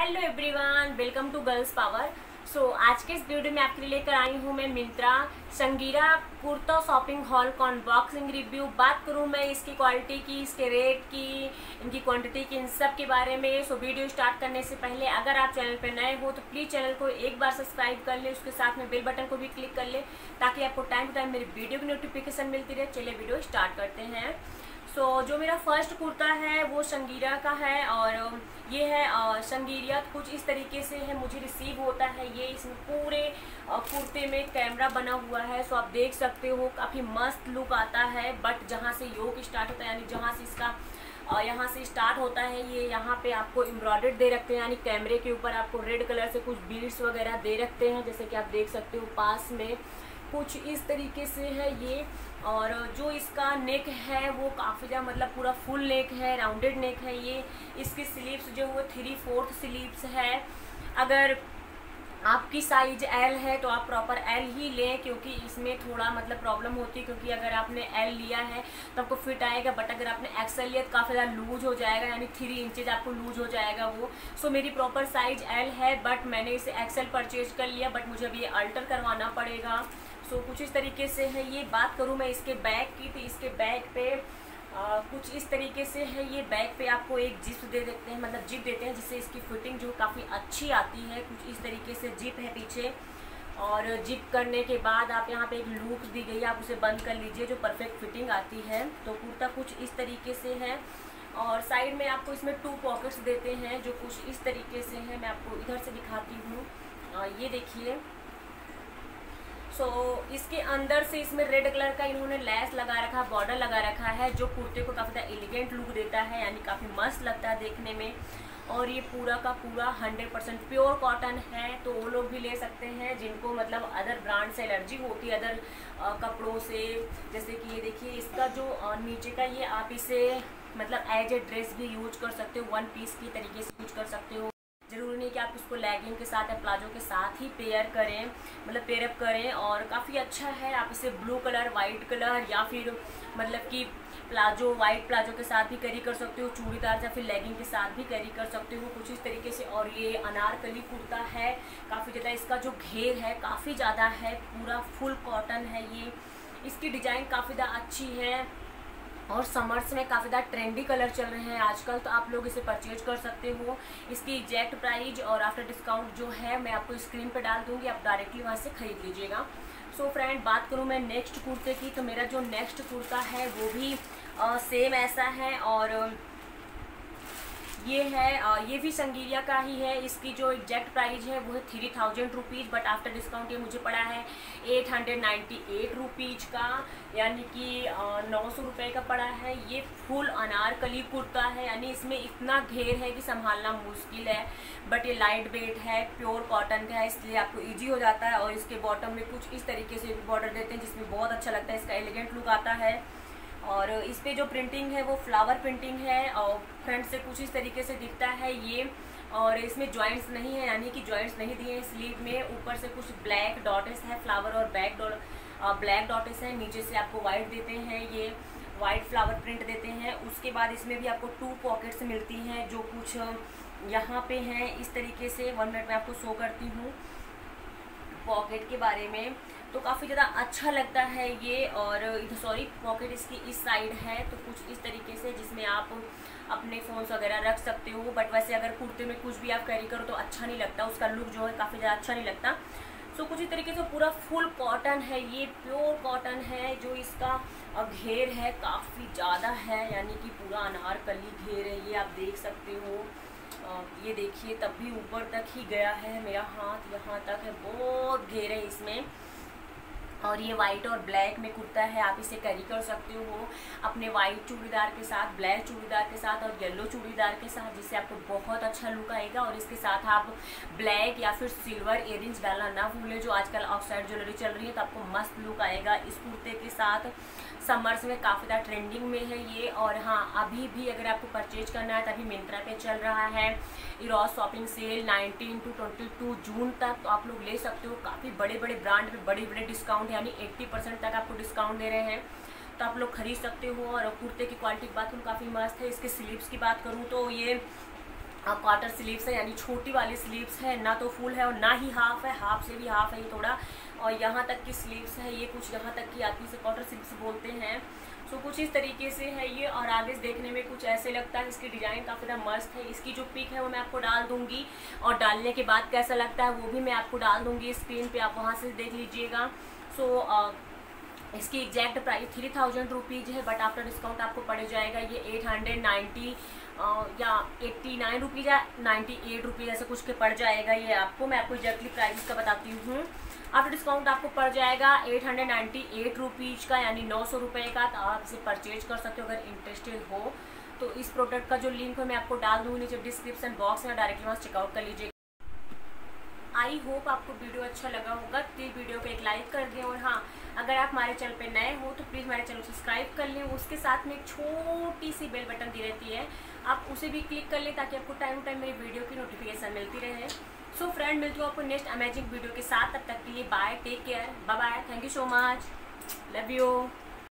Hello everyone, welcome to girls power. आज के इस वीडियो में आपके लिए लेकर आई हूँ मैं मिंत्रा संगीरा कुर्ता शॉपिंग हॉल का अनबॉक्सिंग रिव्यू। बात करूँ मैं इसकी क्वालिटी की, इसके रेट की, इनकी क्वांटिटी की, इन सब के बारे में। वीडियो स्टार्ट करने से पहले अगर आप चैनल पर नए हो तो प्लीज़ चैनल को एक बार सब्सक्राइब कर ले, उसके साथ में बेल बटन को भी क्लिक कर ले ताकि आपको टाइम टू टाइम मेरी वीडियो की नोटिफिकेशन मिलती रहे। चलिए वीडियो स्टार्ट करते हैं। जो मेरा फर्स्ट कुर्ता है वो संगीरा का है और ये है संगीरिया कुछ इस तरीके से है, मुझे रिसीव होता है ये। इसमें पूरे कुर्ते में कैमरा बना हुआ है। आप देख सकते हो काफ़ी मस्त लुक आता है। बट जहाँ से योग स्टार्ट होता है यानी जहाँ से इसका यहाँ से स्टार्ट होता है, ये यहाँ पे आपको एम्ब्रॉयडर्ड दे रखते हैं, यानी कैमरे के ऊपर आपको रेड कलर से कुछ बीड्स वगैरह दे रखते हैं, जैसे कि आप देख सकते हो पास में कुछ इस तरीके से है ये। और जो इसका नेक है वो काफ़ी ज़्यादा मतलब पूरा फुल नेक है, राउंडेड नेक है ये। इसकी स्लीव्स जो वो 3/4 स्लीव्स है। अगर आपकी साइज एल है तो आप प्रॉपर एल ही लें, क्योंकि इसमें थोड़ा मतलब प्रॉब्लम होती है, क्योंकि अगर आपने एल लिया है तो आपको फिट आएगा। बट अगर आपने एक्सएल लिया तो काफ़ी ज़्यादा लूज हो जाएगा, यानी 3 इंचेज आपको लूज हो जाएगा वो। मेरी प्रॉपर साइज एल है, बट मैंने इसे एक्सएल परचेज कर लिया, बट मुझे अभी ये अल्टर करवाना पड़ेगा। कुछ इस तरीके से है ये। बात करूँ मैं इसके बैक की तो इसके बैक पे कुछ इस तरीके से है ये। बैक पे आपको एक जिप दे देते हैं, मतलब जिप देते हैं, जिससे इसकी फिटिंग जो काफ़ी अच्छी आती है। कुछ इस तरीके से जिप है पीछे, और जिप करने के बाद आप यहाँ पे एक लूप दी गई है, आप उसे बंद कर लीजिए, जो परफेक्ट फिटिंग आती है। तो कुर्ता कुछ इस तरीके से है। और साइड में आपको इसमें 2 पॉकेट्स देते हैं जो कुछ इस तरीके से है। मैं आपको इधर से दिखाती हूँ, ये देखिए। इसके अंदर से इसमें रेड कलर का इन्होंने लेस लगा रखा है, बॉर्डर लगा रखा है, जो कुर्ते को काफ़ी ज़्यादा एलिगेंट लुक देता है, यानी काफ़ी मस्त लगता है देखने में। और ये पूरा का पूरा 100% प्योर कॉटन है, तो वो लोग भी ले सकते हैं जिनको मतलब अदर ब्रांड से एलर्जी होती है, अदर कपड़ों से। जैसे कि ये देखिए, इसका जो नीचे का ये आप इसे मतलब एज ए ड्रेस भी यूज कर सकते हो, 1 पीस की तरीके से यूज कर सकते हो। ज़रूरी नहीं कि आप इसको लेगिंग के साथ या प्लाजो के साथ ही पेयर करें, मतलब पेयरअप करें। और काफ़ी अच्छा है। आप इसे ब्लू कलर, वाइट कलर या फिर मतलब कि प्लाजो, वाइट प्लाजो के साथ भी कैरी कर सकते हो, चूड़ीदार या फिर लेगिंग के साथ भी कैरी कर सकते हो, कुछ इस तरीके से। और ये अनारकली कुर्ता है, काफ़ी ज़्यादा इसका जो घेर है काफ़ी ज़्यादा है, पूरा फुल कॉटन है ये। इसकी डिज़ाइन काफ़ी ज़्यादा अच्छी है और समर्स में काफ़ी ज़्यादा ट्रेंडी कलर चल रहे हैं आजकल, तो आप लोग इसे परचेज कर सकते हो। इसकी एग्जैक्ट प्राइस और आफ्टर डिस्काउंट जो है मैं आपको स्क्रीन पे डाल दूँगी, आप डायरेक्टली वहाँ से खरीद लीजिएगा। फ्रेंड, बात करूँ मैं नेक्स्ट कुर्ते की, तो मेरा जो नेक्स्ट कुर्ता है वो भी सेम ऐसा है। और ये है ये भी संगीरिया का ही है। इसकी जो एग्जैक्ट प्राइस है वो है 3000 रुपीज़, बट आफ्टर डिस्काउंट ये मुझे पड़ा है 898 रुपीज़ का, यानी कि 900 रुपये का पड़ा है। ये फुल अनारकली कुर्ता है, यानी इसमें इतना घेर है कि संभालना मुश्किल है, बट ये लाइट वेट है, प्योर कॉटन का है, इसलिए आपको ईजी हो जाता है। और इसके बॉटम में कुछ इस तरीके से बॉर्डर देते हैं जिसमें बहुत अच्छा लगता है, इसका एलिगेंट लुक आता है। और इस पे जो प्रिंटिंग है वो फ्लावर प्रिंटिंग है, और फ्रंट से कुछ इस तरीके से दिखता है ये। और इसमें जॉइंट्स नहीं है, यानी कि जॉइंट्स नहीं दिए हैं स्लीव में। ऊपर से कुछ ब्लैक डॉटेस है, फ्लावर और ब्लैक डॉटेस है। नीचे से आपको वाइट देते हैं, ये वाइट फ्लावर प्रिंट देते हैं। उसके बाद इसमें भी आपको 2 पॉकेट्स मिलती हैं जो कुछ यहाँ पे हैं इस तरीके से। 1 मिनट में आपको शो करती हूँ पॉकेट के बारे में। तो काफ़ी ज़्यादा अच्छा लगता है ये। और इधर सॉरी, पॉकेट इसकी इस साइड है, तो कुछ इस तरीके से जिसमें आप अपने फ़ोन्स वगैरह रख सकते हो। बट वैसे अगर कुर्ते में कुछ भी आप कैरी करो तो अच्छा नहीं लगता, उसका लुक जो है काफ़ी ज़्यादा अच्छा नहीं लगता। कुछ इस तरीके से पूरा फुल कॉटन है ये, प्योर कॉटन है। जो इसका घेर है काफ़ी ज़्यादा है, यानी कि पूरा अनारकली घेर है ये, आप देख सकते हो। ये देखिए, तब भी ऊपर तक ही गया है, मेरा हाथ यहाँ तक है, बहुत घेर है इसमें। और ये वाइट और ब्लैक में कुर्ता है, आप इसे कैरी कर सकते हो अपने वाइट चूड़ीदार के साथ, ब्लैक चूड़ीदार के साथ और येलो चूड़ीदार के साथ, जिससे आपको बहुत अच्छा लुक आएगा। और इसके साथ आप ब्लैक या फिर सिल्वर इयररिंग्स डालना ना भूलें, जो आजकल ऑफसाइड ज्वेलरी चल रही है, तो आपको मस्त लुक आएगा इस कुर्ते के साथ। समर्स में काफ़ी ज़्यादा ट्रेंडिंग में है ये। और हाँ, अभी भी अगर आपको परचेज करना है तभी मिंत्रा पे चल रहा है इरोज शॉपिंग सेल 19 से 22 जून तक, तो आप लोग ले सकते हो। काफ़ी बड़े बड़े ब्रांड पे बड़े बड़े डिस्काउंट, यानी 80% तक आपको डिस्काउंट दे रहे हैं, तो आप लोग खरीद सकते हो। और कुर्ते की क्वालिटी की बात करूँ काफ़ी मस्त है। इसके स्लीव्स की बात करूँ तो ये क्वार्टर स्लीव्स है, यानी छोटी वाली स्लीव्स है, ना तो फुल है और ना ही हाफ है, हाफ से भी हाफ है ये थोड़ा, और यहाँ तक की स्लीव्स है, ये कुछ यहाँ तक की आती है, इसे क्वार्टर स्लीव्स बोलते हैं। सो कुछ इस तरीके से है ये, और आगे देखने में कुछ ऐसे लगता है। इसकी डिज़ाइन काफ़ी ज़्यादा मस्त है। इसकी जो पिक है वो मैं आपको डाल दूंगी, और डालने के बाद कैसा लगता है वो भी मैं आपको डाल दूंगी स्क्रीन पे, आप वहाँ से देख लीजिएगा। सो इसकी एग्जैक्ट प्राइस 3000 रुपीज़ है, बट आफ्टर डिस्काउंट आपको पड़ जाएगा ये 890 या 89 रुपीज़ या 98 रुपीज़ ऐसे कुछ के पड़ जाएगा ये आपको। मैं आपको एग्जैक्टली प्राइस का बताती हूँ। आफ्टर डिस्काउंट आपको पड़ जाएगा 898 रुपीज़ का, यानी 900 रुपये का। तो आप इसे परचेज कर सकते हो अगर इंटरेस्टेड हो तो। इस प्रोडक्ट का जो लिंक है मैं आपको डाल दूँगी नीचे डिस्क्रिप्शन बॉक्स में, डायरेक्टली वहाँ चेकआउट कर लीजिए। आई होप आपको वीडियो अच्छा लगा होगा। प्लीज़ वीडियो को एक लाइक कर दें, और हाँ, अगर आप हमारे चैनल पे नए हो तो प्लीज़ हमारे चैनल को सब्सक्राइब कर लें। उसके साथ में एक छोटी सी बेल बटन दी रहती है, आप उसे भी क्लिक कर लें ताकि आपको टाइम टू टाइम मेरी वीडियो की नोटिफिकेशन मिलती रहे। सो फ्रेंड, मिलती हूँ आपको नेक्स्ट अमेजिंग वीडियो के साथ। तब तक के लिए bye, take care, bye bye, thank you so much, love you.